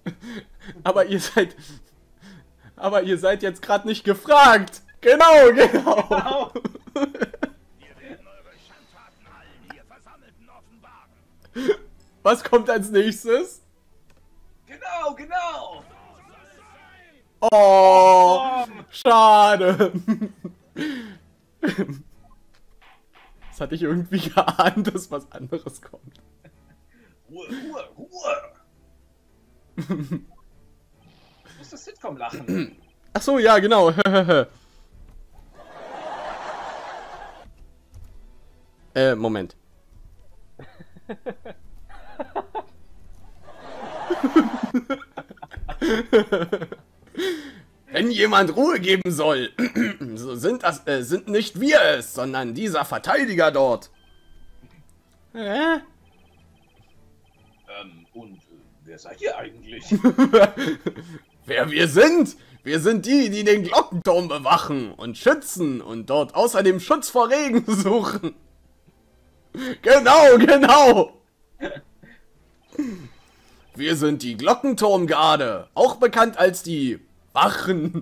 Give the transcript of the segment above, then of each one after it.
Aber ihr seid... Aber ihr seid jetzt gerade nicht gefragt. Genau, genau. Genau. Wir werden eure Schandtaten allen hier Versammelten offenbaren. Was kommt als nächstes? Genau, genau. Oh, schade. Das hatte ich irgendwie geahnt, dass was anderes kommt. Ruhe, Ruhe, Ruhe. Ich muss das Sitcom lachen. Ach so, ja, genau. Moment. Wenn jemand Ruhe geben soll, so sind nicht wir es, sondern dieser Verteidiger dort. Und wer seid ihr eigentlich? Wer wir sind? Wir sind die, die den Glockenturm bewachen und schützen und dort außerdem Schutz vor Regen suchen. Genau, genau. Wir sind die Glockenturmgarde, auch bekannt als die Wachen.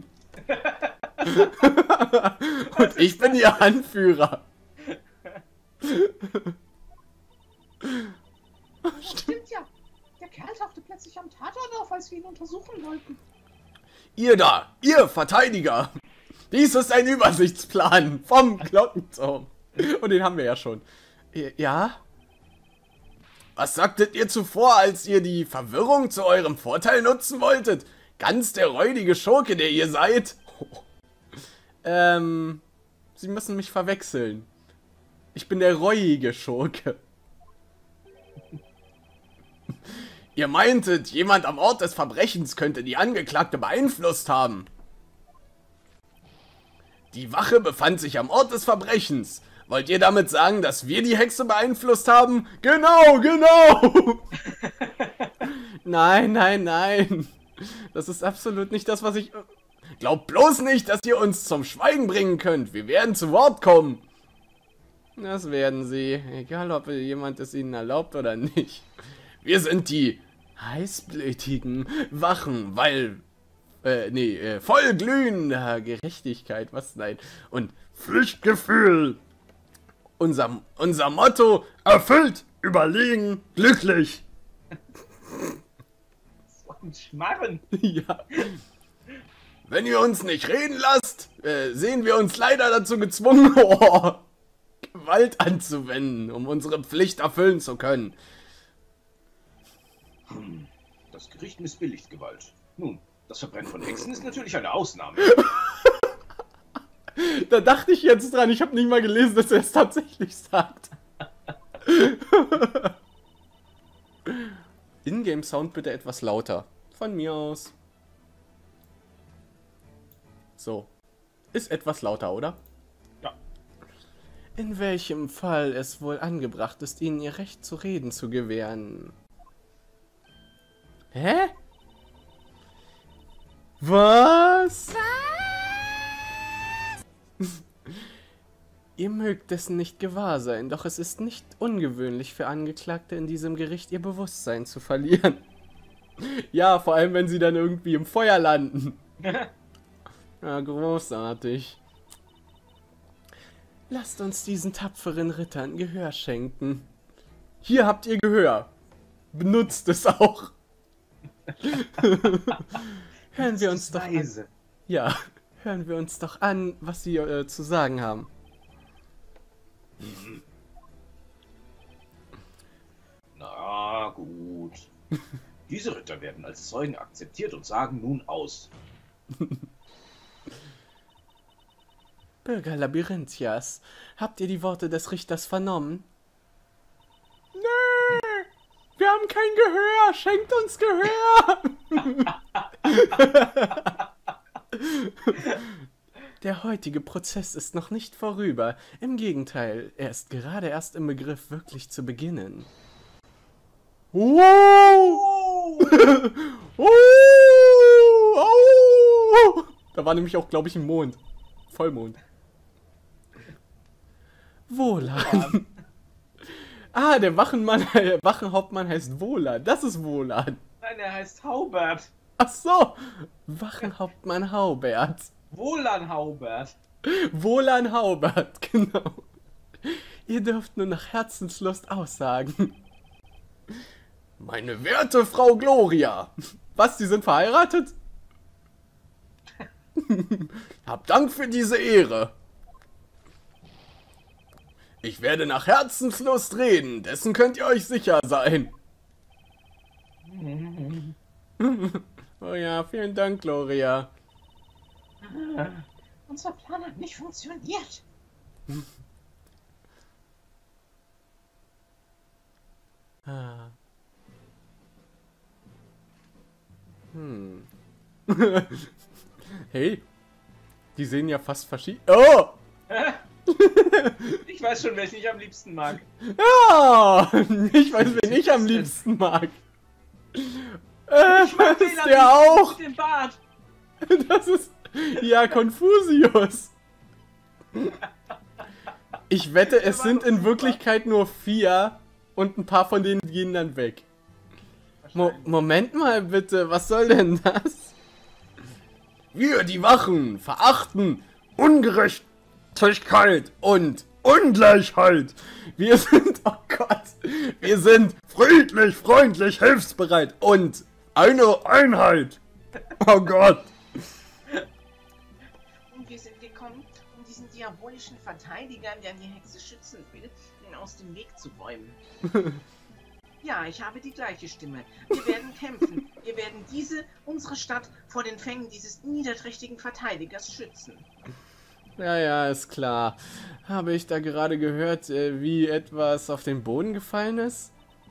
Und ich bin ihr Anführer. Stimmt ja. Der Kerl tauchte plötzlich am Tatort auf, als wir ihn untersuchen wollten. Ihr da, ihr Verteidiger. Dies ist ein Übersichtsplan vom Glockenturm. Und den haben wir ja schon. Ja? Was sagtet ihr zuvor, als ihr die Verwirrung zu eurem Vorteil nutzen wolltet? Ganz der räudige Schurke, der ihr seid? Sie müssen mich verwechseln. Ich bin der reuige Schurke. Ihr meintet, jemand am Ort des Verbrechens könnte die Angeklagte beeinflusst haben. Die Wache befand sich am Ort des Verbrechens. Wollt ihr damit sagen, dass wir die Hexe beeinflusst haben? Genau, genau! Nein, nein, nein. Das ist absolut nicht das, was ich... Glaubt bloß nicht, dass ihr uns zum Schweigen bringen könnt. Wir werden zu Wort kommen. Das werden sie. Egal, ob jemand es ihnen erlaubt oder nicht. Wir sind die heißblütigen Wachen, weil... voll glühender Gerechtigkeit, was nein. Und Pflichtgefühl. Unser Motto: erfüllt, überlegen, glücklich. So ein Schmarren. Ja. Wenn ihr uns nicht reden lasst, sehen wir uns leider dazu gezwungen, Gewalt anzuwenden, um unsere Pflicht erfüllen zu können. Das Gericht missbilligt Gewalt. Nun, das Verbrennen von Hexen ist natürlich eine Ausnahme. Da dachte ich jetzt dran, ich habe nicht mal gelesen, dass er es tatsächlich sagt. Ingame-Sound bitte etwas lauter. Von mir aus. So. Ist etwas lauter, oder? Ja. In welchem Fall es wohl angebracht ist, ihnen ihr Recht zu reden zu gewähren? Hä? Was? Ihr mögt dessen nicht gewahr sein, doch es ist nicht ungewöhnlich für Angeklagte in diesem Gericht ihr Bewusstsein zu verlieren. Ja, vor allem wenn sie dann irgendwie im Feuer landen. Ja, großartig. Lasst uns diesen tapferen Rittern Gehör schenken. Hier habt ihr Gehör. Benutzt es auch. Hören wir uns doch an. Ja, hören wir uns doch an, was sie zu sagen haben. Na gut. Diese Ritter werden als Zeugen akzeptiert und sagen nun aus. Bürger Labyrinthias, habt ihr die Worte des Richters vernommen? Nö, wir haben kein Gehör, schenkt uns Gehör! Der heutige Prozess ist noch nicht vorüber. Im Gegenteil, er ist gerade erst im Begriff, wirklich zu beginnen. Da war nämlich auch, glaube ich, ein Mond. Vollmond. Wohlan. Ah, der Wachenhauptmann heißt Wohlan. Das ist Wohlan. Nein, er heißt Haubert. Ach so, Wachenhauptmann Haubert. Wohlan Haubert. Wohlan Haubert, genau. Ihr dürft nur nach Herzenslust aussagen. Meine werte Frau Gloria. Was, Sie sind verheiratet? Hab Dank für diese Ehre. Ich werde nach Herzenslust reden, dessen könnt ihr euch sicher sein. Oh ja, vielen Dank, Gloria. Unser Plan hat nicht funktioniert. Ah. Hey, die sehen ja fast verschieden. Oh! Ich weiß schon, welchen ich am liebsten mag. Ja! Ich weiß, wen ich am liebsten mag. Das ist der auch! Mit dem Bart. Das ist ja Konfusius. Ich wette, es sind in Wirklichkeit nur 4 und ein paar von denen gehen dann weg. Moment mal bitte, was soll denn das? Wir, die Wachen, verachten Ungerechtigkeit und Ungleichheit. Wir sind, oh Gott, wir sind friedlich, freundlich, hilfsbereit und eine Einheit. Oh Gott. Und wir sind gekommen, um diesen diabolischen Verteidiger, der die Hexe schützen will, ihn aus dem Weg zu räumen. Ja, ich habe die gleiche Stimme. Wir werden kämpfen. Wir werden unsere Stadt, vor den Fängen dieses niederträchtigen Verteidigers schützen. Ja, ist klar. Habe ich da gerade gehört, wie etwas auf den Boden gefallen ist?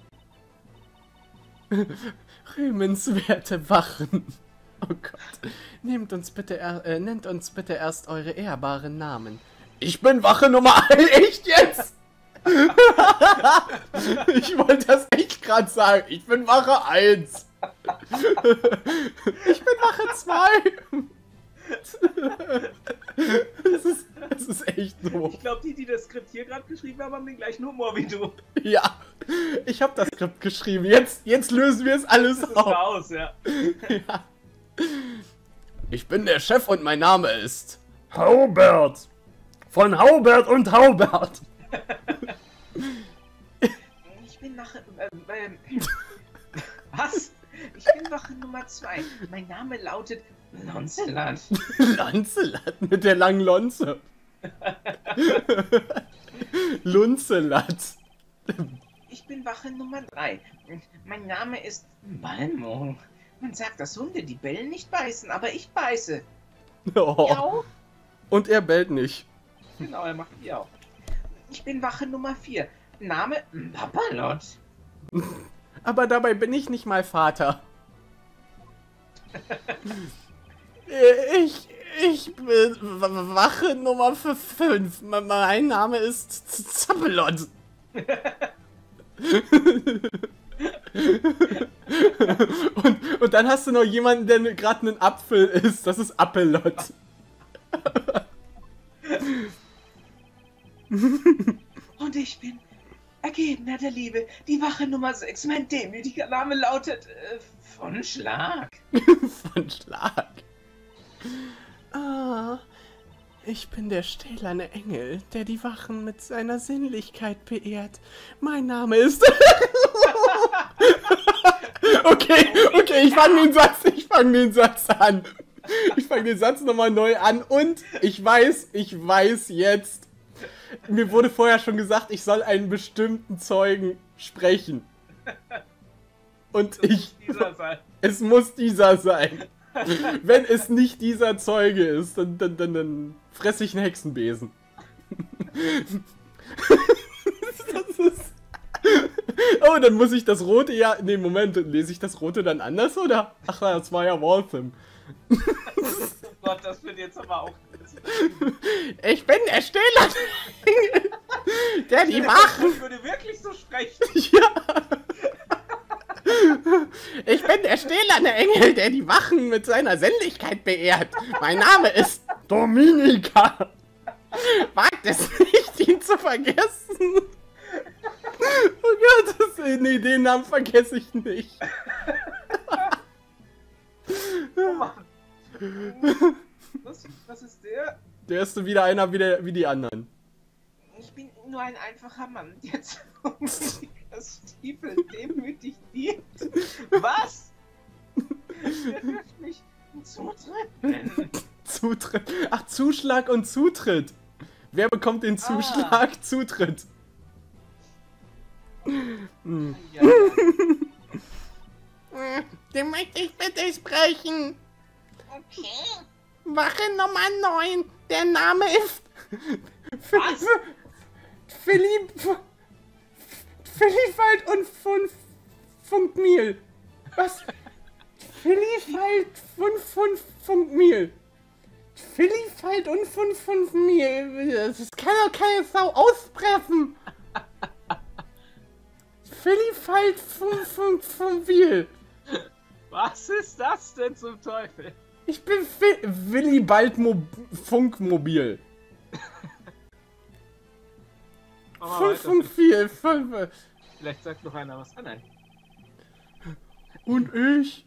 Rühmenswerte Wachen. Oh Gott. Nennt uns bitte erst eure ehrbaren Namen. Ich bin Wache Nummer 1. Echt jetzt? Ich wollte das echt gerade sagen. Ich bin Wache 1. Ich bin Wache 2. Das ist echt so. Ich glaube, die das Skript hier gerade geschrieben haben, haben den gleichen Humor wie du. Ja, ich habe das Skript geschrieben. Jetzt lösen wir es alles Das ist auf. raus, ja. Ja. Ich bin der Chef und mein Name ist Haubert. Von Haubert und Haubert. Ich bin Wache... Was? Ich bin Wache Nummer 2. Mein Name lautet Lonzelat. Lanzelat mit der langen Lonze. Lunzelat. Ich bin Wache Nummer 3. Mein Name ist Balmo. Man sagt, dass Hunde, die bellen, nicht beißen, aber ich beiße. Oh. Miau. Und er bellt nicht. Genau, er macht die auch. Ich bin Wache Nummer 4. Name Papalot. Aber dabei bin ich nicht mal Vater. Ich bin Wache Nummer 5. Mein Name ist Zappelot. und dann hast du noch jemanden, der gerade einen Apfel isst. Das ist Appelot. Und ich bin Ergebener der Liebe, die Wache Nummer 6. Mein demütiger Name lautet von Schlag. Von Schlag. Ah, ich bin der stählerne Engel, der die Wachen mit seiner Sinnlichkeit beehrt. Mein Name ist... Okay, ich fange den Satz an. Ich fange den Satz nochmal neu an und ich weiß jetzt, mir wurde vorher schon gesagt, ich soll einen bestimmten Zeugen sprechen. Und es muss dieser sein. Wenn es nicht dieser Zeuge ist, dann fresse ich einen Hexenbesen. Das ist... Oh, dann muss ich das rote ja... Ne, Moment, lese ich das rote dann anders, oder? Ach, das war ja Waltham. Oh Gott, das wird jetzt aber auch... Ich bin der Stählerne Engel, der die Wachen... Ich würde wirklich so sprechen. Ja. Ich bin der stählerne Engel, der die Wachen mit seiner Sinnlichkeit beehrt. Mein Name ist Dominika. Wagt es nicht, ihn zu vergessen. Oh Gott, nee, den Namen vergesse ich nicht. Was ist der? Der ist wieder einer wie die anderen. Ich bin nur ein einfacher Mann, der das Stiefel demütig dient. Was? Der wirft mich zutreten. Zutritt. Ach, Zuschlag und Zutritt. Wer bekommt den Zuschlag? Zutritt. Hm. Ja, ja. Den möchte ich bitte sprechen. Okay. Wache Nummer 9. Der Name ist Was? Philippwald und von Funkmehl. Was? Philippwald und Funkmehl. Philippwald und Funkmehl. Das kann doch keine Sau aussprechen. Philippwald Funkmehl. Was ist das denn zum Teufel? Ich bin Willibald Funkmobil. Mach mal 5 und 4. Vielleicht sagt noch einer was. Ah nein. Und ich.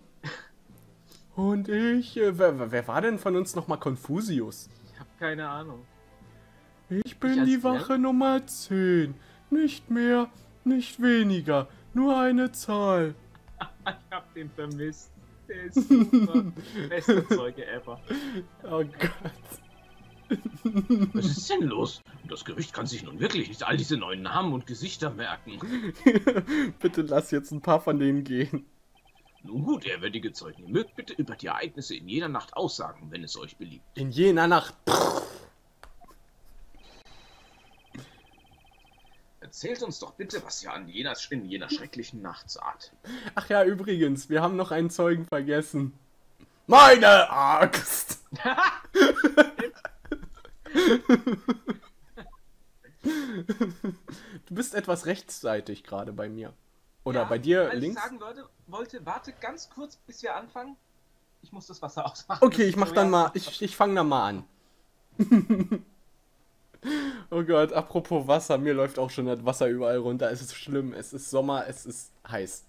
Wer war denn von uns nochmal Confucius? Ich habe keine Ahnung. Ich bin Ich als die Wache Nummer 10. Nicht mehr, nicht weniger. Nur eine Zahl. Ich hab den vermisst. Der ist super. Bester Zeuge ever. Oh Gott. Was ist denn los? Das Gerücht kann sich nun wirklich nicht all diese neuen Namen und Gesichter merken. Bitte lass jetzt ein paar von denen gehen. Nun gut, ehrwürdige Zeugen, ihr mögt bitte über die Ereignisse in jener Nacht aussagen, wenn es euch beliebt. In jener Nacht. Erzählt uns doch bitte, was ihr in jener schrecklichen Nacht saht. Ach ja, übrigens, wir haben noch einen Zeugen vergessen. Meine Axt! Du bist etwas rechtsseitig gerade bei mir. Oder bei dir als links? Ich sagen wollte, warte ganz kurz, bis wir anfangen. Ich muss das Wasser ausmachen. Okay, ich mach dann mal, ich fange dann mal an. Oh Gott, apropos Wasser, mir läuft auch schon das Wasser überall runter. Es ist schlimm, es ist Sommer, es ist heiß.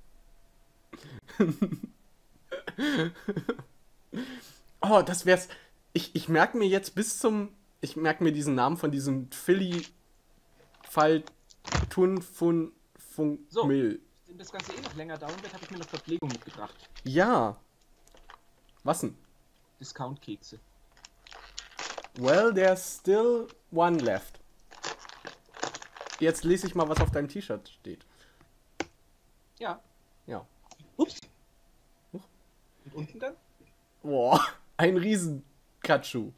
Oh, das wär's. Ich merke mir jetzt ich merke mir diesen Namen von diesem Philly Fall Tun Fun Fun So. Mill. Wenn das Ganze eh noch länger dauern wird, habe ich mir noch Verpflegung mitgebracht. Ja. Was denn? Discount-Kekse. Well, there's still one left. Jetzt lese ich mal, was auf deinem T-Shirt steht. Ja. Ja. Ups. Huch. Und unten dann? Boah, ein Riesen-Katschu.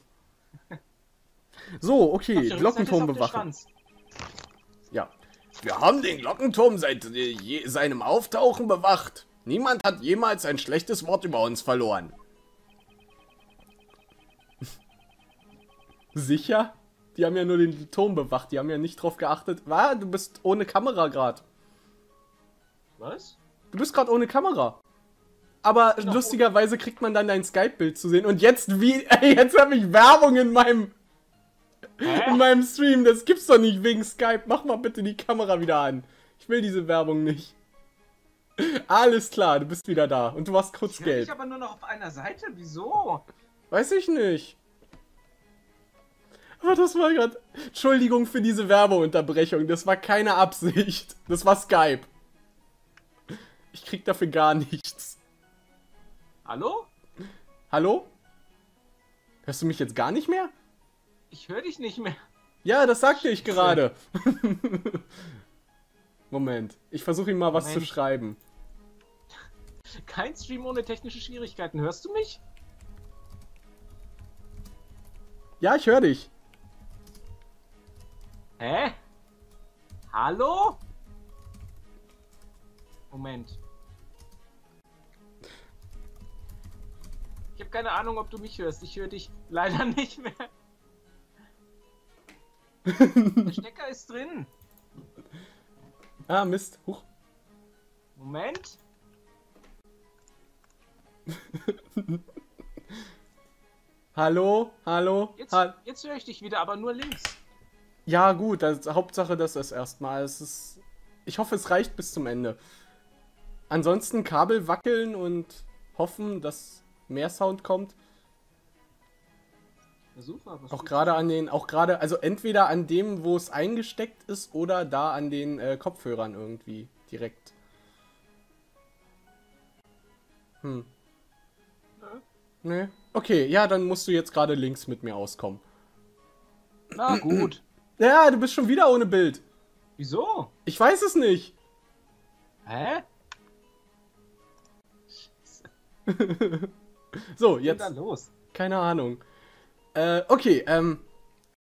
So, okay, Glockenturm bewachen. Ja. Wir haben den Glockenturm seit seinem Auftauchen bewacht. Niemand hat jemals ein schlechtes Wort über uns verloren. Sicher? Die haben ja nur den Turm bewacht, die haben ja nicht drauf geachtet. Du bist ohne Kamera gerade. Was? Du bist gerade ohne Kamera. Aber Genau. lustigerweise kriegt man dann dein Skype-Bild zu sehen. Und jetzt jetzt habe ich Werbung in meinem Stream. Das gibt's doch nicht wegen Skype. Mach mal bitte die Kamera wieder an. Ich will diese Werbung nicht. Alles klar, du bist wieder da. Und du warst kurz Ich gelb. aber nur noch auf einer Seite. Wieso? Weiß ich nicht. Aber das war gerade... Entschuldigung für diese Werbeunterbrechung. Das war keine Absicht. Das war Skype. Ich krieg dafür gar nichts. Hallo? Hallo? Hörst du mich jetzt gar nicht mehr? Ich höre dich nicht mehr. Ja, das sagte ich gerade. Moment. Ich versuche ihm mal was zu Moment. schreiben. Kein Stream ohne technische Schwierigkeiten. Hörst du mich? Ja, ich höre dich. Hä? Hallo? Moment. Ich habe keine Ahnung, ob du mich hörst. Ich höre dich leider nicht mehr. Der Stecker ist drin. Ah, Mist. Huch. Moment. Hallo? Hallo? Jetzt höre ich dich wieder, aber nur links. Ja, gut. Hauptsache, das ist erstmal. Ich hoffe, es reicht bis zum Ende. Ansonsten Kabel wackeln und hoffen, dass mehr Sound kommt. Versuch mal, was Auch du- gerade an den, also entweder an dem, wo es eingesteckt ist, oder da an den Kopfhörern irgendwie direkt. Hm. Ne? Okay, ja, dann musst du jetzt gerade links mit mir auskommen. Na gut. Ja, du bist schon wieder ohne Bild. Wieso? Ich weiß es nicht. Hä? So, Was ist jetzt. da los? Keine Ahnung. Okay,